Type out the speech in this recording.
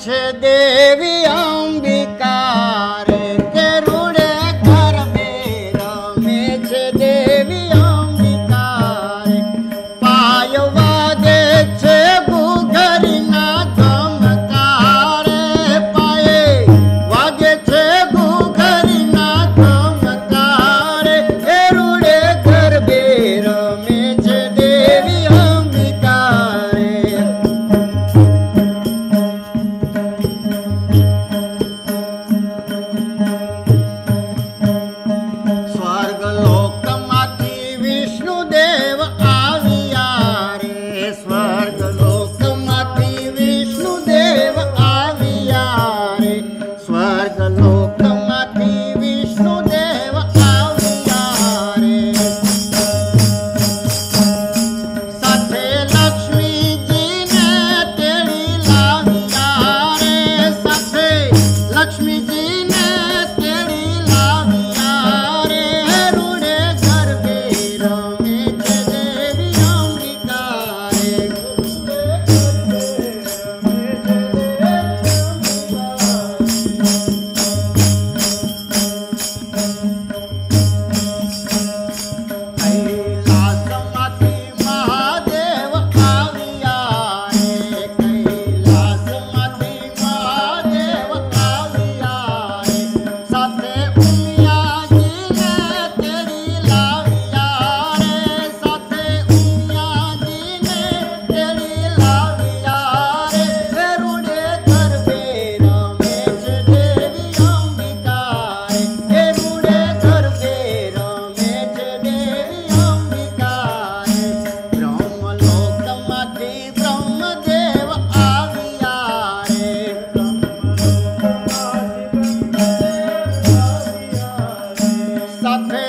છે દેવી અંબિકા રે કે રૂડે ગરબે રમે છે દેવી અંબિકા રે પાય વાગે છે ઘૂઘરીના ધમકાર રે પાયે વાગે છે ઘૂઘરીના ધમકાર રે એ રૂડે ગરબે રમે છે દેવી અંબિકા રે સ્વર્ગલોકમાંથી વિષ્ણુદેવ આવ્યા રે સ્વર્ગલોકમાંથી વિષ્ણુદેવ આવ્યા રે સ્વર્ગલોકમાંથી વિષ્ણુદેવ આવ્યા રે સાથે લક્ષ્મીજીને તેડી લાવ્યા રે સાથે લક્ષ્મીજીને તેડી લાવ્યા રે રૂડે ગરબે રમે છે દેવી અંબિકા રે કૈલાસમાંથી મહાદેવ આવ્યા રે કૈલાસમાંથી મહાદેવ આવ્યા રે સાથે ઉમિયાજીને તેડી લાવ્યા રે સાથે ઉમિયાજીને તેડી લાવ્યા રે રૂડે ગરબે રમે છે દેવી અંબિકા રે રૂડે ગરબે રમે છે દેવી અંબિકા રે બ્રહ્મલોકમાંથી બ્રહ્મદેવ આવ્યા રે સાથે